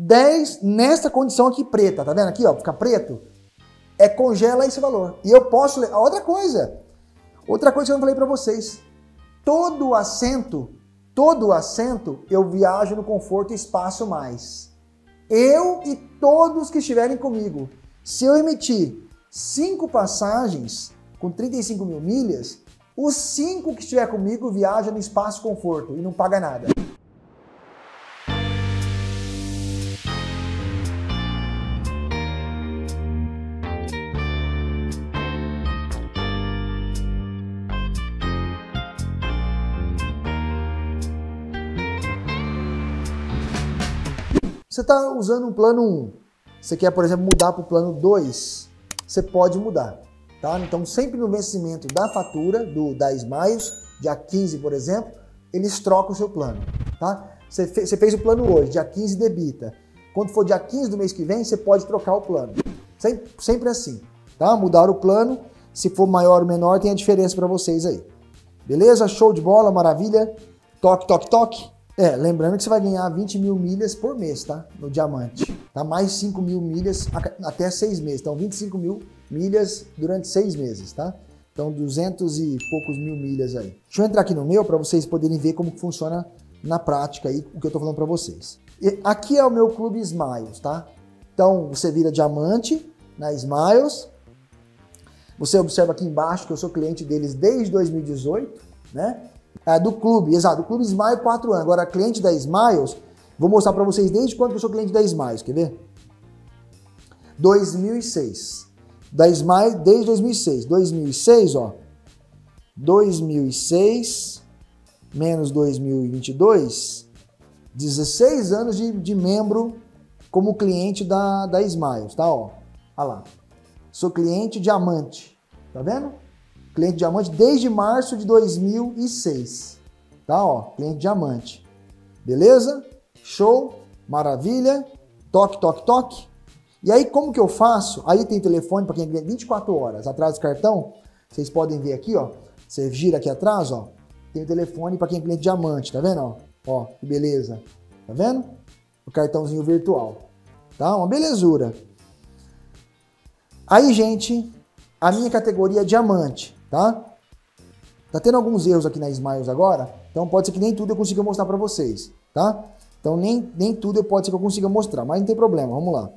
10 nessa condição aqui preta, tá vendo aqui, ó, fica preto, congela esse valor. E eu posso, outra coisa que eu não falei para vocês, todo assento eu viajo no Conforto Espaço Mais. Eu e todos que estiverem comigo. Se eu emitir 5 passagens com 35 mil milhas, os 5 que estiver comigo viajam no Espaço Conforto e não paga nada. Você está usando um plano 1, você quer, por exemplo, mudar para o plano 2, você pode mudar, tá? Então, sempre no vencimento da fatura da Smiles, dia 15, por exemplo, eles trocam o seu plano, tá? Você fez o plano hoje, dia 15 debita. Quando for dia 15 do mês que vem, você pode trocar o plano. Sempre assim, tá? Mudar o plano, se for maior ou menor, tem a diferença para vocês aí. Beleza? Show de bola, maravilha. Toque, toque, toque. Lembrando que você vai ganhar 20 mil milhas por mês, tá? No diamante. Tá? Mais 5 mil milhas até 6 meses. Então, 25 mil milhas durante 6 meses, tá? Então, 200 e poucos mil milhas aí. Deixa eu entrar aqui no meu para vocês poderem ver como que funciona na prática aí o que eu tô falando para vocês. E aqui é o meu clube Smiles, tá? Então, você vira diamante na Smiles. Você observa aqui embaixo que eu sou cliente deles desde 2018, né? Do clube, exato, do clube Smiles 4 anos. Agora, cliente da Smiles, vou mostrar para vocês desde quando eu sou cliente da Smiles, quer ver? 2006. Da Smiles desde 2006. 2006, ó. 2006 menos 2022, 16 anos de membro como cliente da Smiles, tá? Ó, olha lá. Sou cliente diamante, tá vendo? Cliente diamante desde março de 2006, tá? Ó, cliente diamante. Beleza? Show, maravilha. Toque, toque, toque. E aí, como que eu faço? Aí tem telefone para quem ganha 24 horas. Atrás do cartão, vocês podem ver aqui, ó. Você gira aqui atrás, ó. Tem o telefone para quem é cliente diamante, tá vendo? Ó, que beleza. Tá vendo? O cartãozinho virtual. Tá? Uma belezura. Aí, gente, a minha categoria é diamante, tá? Tá tendo alguns erros aqui na Smiles agora, então pode ser que nem tudo eu consiga mostrar para vocês, tá? Então nem tudo pode ser que eu consiga mostrar, mas não tem problema, vamos lá.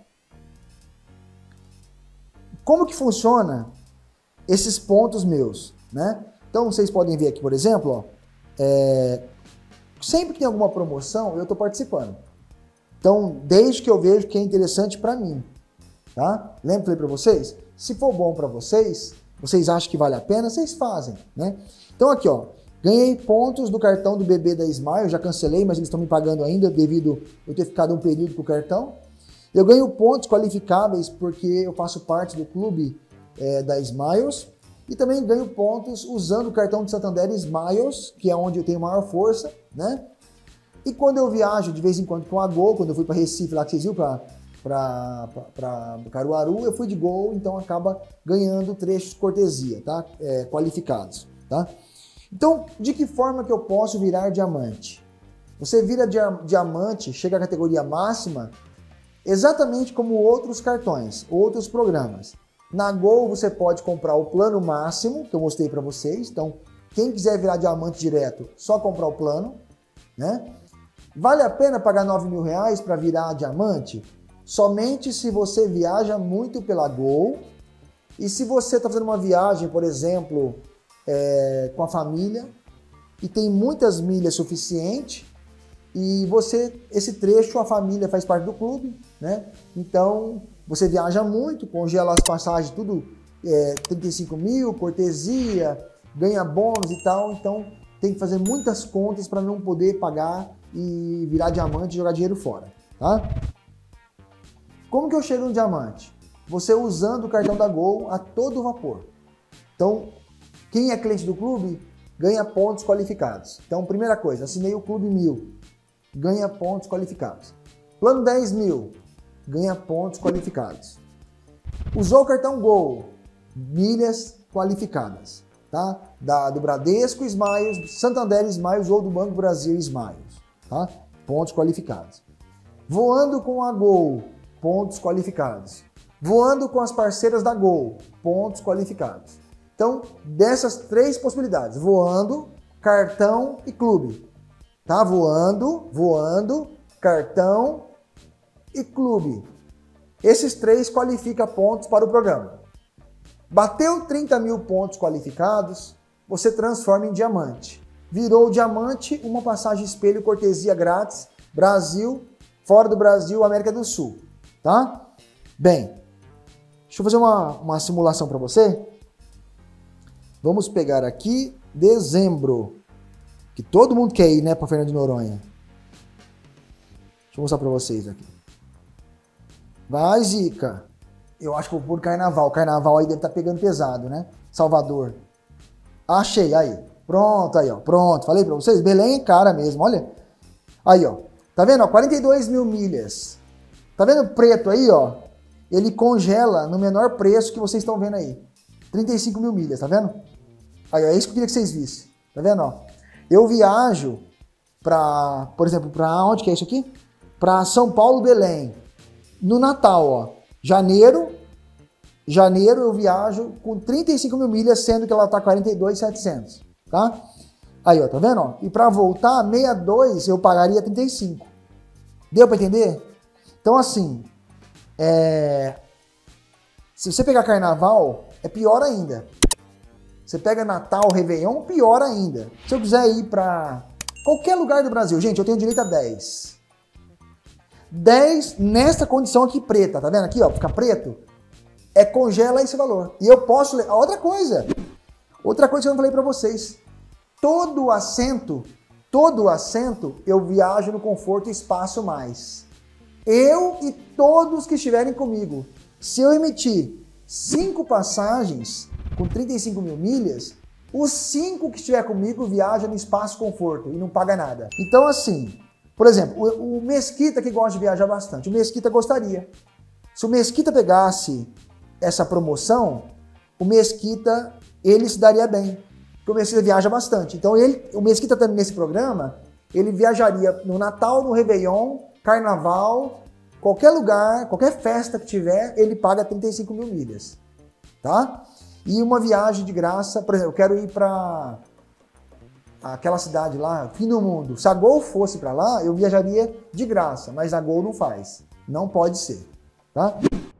Como que funciona esses pontos meus, né? Então vocês podem ver aqui, por exemplo, ó, sempre que tem alguma promoção, eu tô participando. Então, desde que eu vejo que é interessante para mim, tá? Lembra que eu falei para vocês? Se for bom para vocês, vocês acham que vale a pena, vocês fazem, né? Então aqui, ó, ganhei pontos do cartão do bebê da Smiles, já cancelei, mas eles estão me pagando ainda devido eu ter ficado um período com o cartão. Eu ganho pontos qualificáveis porque eu faço parte do clube da Smiles e também ganho pontos usando o cartão de Santander Smiles, que é onde eu tenho maior força, né? E quando eu viajo de vez em quando com a Gol, quando eu fui para Recife, lá que vocês viram, para Caruaru, eu fui de Gol, então acaba ganhando trechos cortesia, tá? Qualificados, tá? Então, de que forma que eu posso virar diamante? Você vira diamante, chega à categoria máxima, exatamente como outros cartões, outros programas. Na Gol você pode comprar o plano máximo, que eu mostrei para vocês, então quem quiser virar diamante direto, só comprar o plano, né? Vale a pena pagar 9 mil reais para virar diamante? Somente se você viaja muito pela Gol e se você está fazendo uma viagem, por exemplo, com a família e tem muitas milhas suficiente e esse trecho a família faz parte do clube, né? Então você viaja muito, congela as passagens, tudo 35 mil, cortesia, ganha bônus e tal, então tem que fazer muitas contas para não poder pagar e virar diamante e jogar dinheiro fora, tá? Como que eu chego no diamante? Você usando o cartão da Gol a todo vapor. Então, quem é cliente do clube ganha pontos qualificados. Então, primeira coisa, assinei o Clube 1000, ganha pontos qualificados. Plano 10 mil, ganha pontos qualificados. Usou o cartão Gol, milhas qualificadas, tá? Do Bradesco Smiles, Santander Smiles ou do Banco Brasil Smiles, tá? Pontos qualificados. Voando com a Gol, pontos qualificados. Voando com as parceiras da Gol, pontos qualificados. Então, dessas 3 possibilidades, voando, cartão e clube. Tá? Voando, cartão e clube. Esses 3 qualificam pontos para o programa. Bateu 30 mil pontos qualificados, você transforma em diamante. Virou diamante, uma passagem espelho cortesia grátis, Brasil, fora do Brasil, América do Sul. Tá? Bem, deixa eu fazer uma simulação para você. Vamos pegar aqui dezembro, que todo mundo quer ir, né, para Fernando de Noronha. Deixa eu mostrar para vocês aqui. Vai, Zica. Eu acho que eu vou por carnaval. Carnaval aí deve estar pegando pesado, né? Salvador. Achei, aí. Pronto, aí, ó. Pronto, falei para vocês. Belém é cara mesmo, olha. Aí, ó. Tá vendo, ó? 42 mil milhas. Tá vendo o preto aí, ó? Ele congela no menor preço que vocês estão vendo aí. 35 mil milhas, tá vendo? Aí, ó, é isso que eu queria que vocês vissem. Tá vendo, ó? Eu viajo pra, por exemplo, pra onde que é isso aqui? Pra São Paulo, Belém. No Natal, ó. Janeiro eu viajo com 35 mil milhas, sendo que ela tá 42.700, tá? Aí, ó, tá vendo, ó? E pra voltar, 62 eu pagaria 35. Deu pra entender? Então, assim, se você pegar carnaval, é pior ainda. Você pega Natal, Réveillon, pior ainda. Se eu quiser ir pra qualquer lugar do Brasil, gente, eu tenho direito a 10. 10 nessa condição aqui preta, tá vendo aqui, ó, fica preto, congela esse valor. E eu posso, outra coisa que eu não falei pra vocês, todo assento eu viajo no conforto e espaço mais. Eu e todos que estiverem comigo. Se eu emitir 5 passagens com 35 mil milhas, os 5 que estiver comigo viajam no espaço conforto e não paga nada. Então, assim, por exemplo, o Mesquita que gosta de viajar bastante, o Mesquita gostaria. Se o Mesquita pegasse essa promoção, o Mesquita, ele se daria bem, porque o Mesquita viaja bastante. Então, o Mesquita também nesse programa, ele viajaria no Natal, no Réveillon, Carnaval, qualquer lugar, qualquer festa que tiver, ele paga 35 mil milhas, tá? E uma viagem de graça, por exemplo, eu quero ir para aquela cidade lá, fim do mundo. Se a Gol fosse para lá, eu viajaria de graça, mas a Gol não faz. Não pode ser, tá?